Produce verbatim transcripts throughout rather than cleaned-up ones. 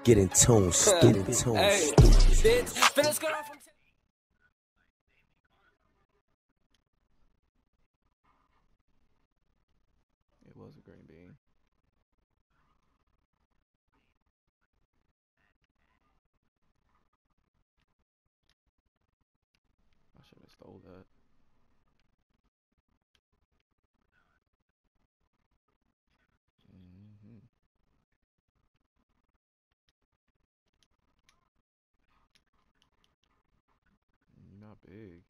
Get in tune, stupid. Get in tune, hey, stupid. Finna skirt off from It was a green bean. I should have stole that. Mm-hmm. You're not big.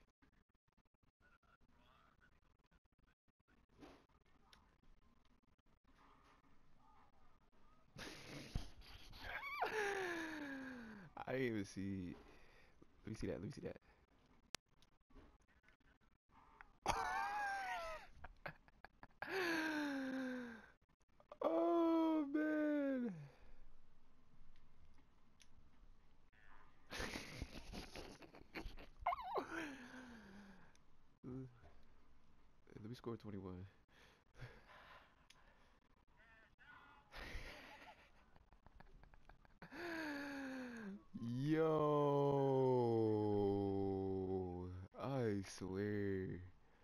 I didn't even see. Let me see that. Let me see that. Oh man. Let me score twenty-one. Yo, I swear.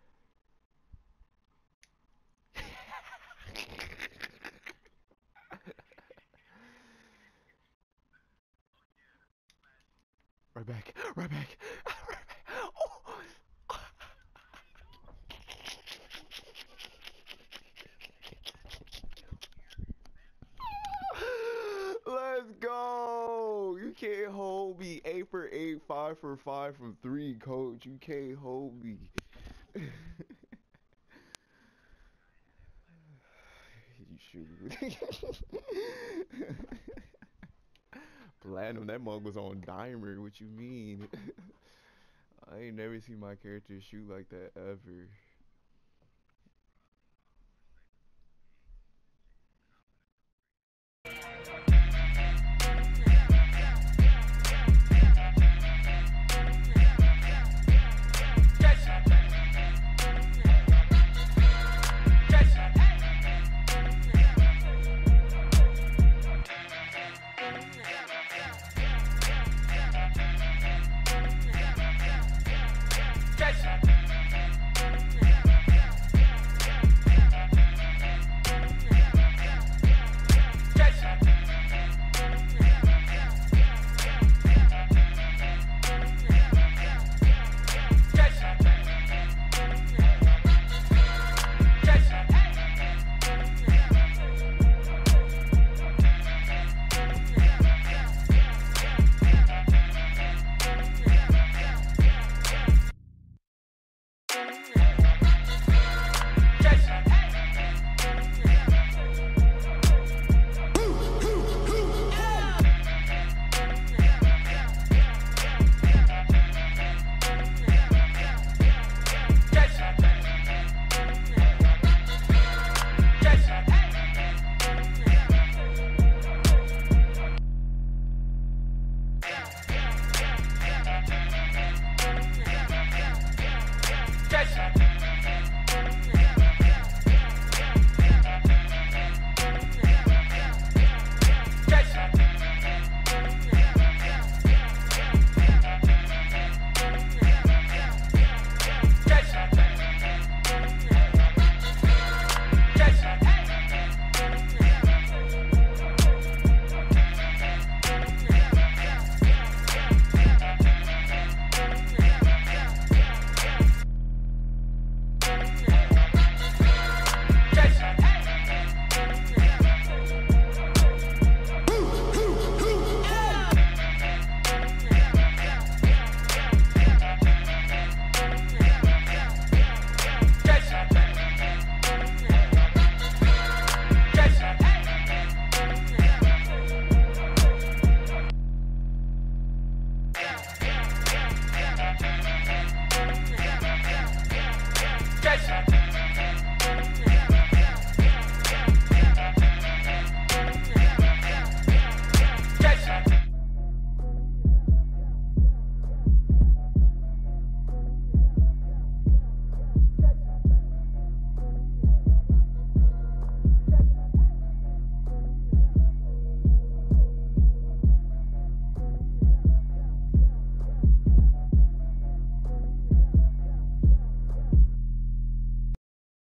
Right back, right back, right back. Oh. Let's go. You can't hold me. Eight for eight, five for five from three, coach. You can't hold me. You shoot. Platinum, that mug was on dimer. What you mean? I ain't never seen my character shoot like that ever.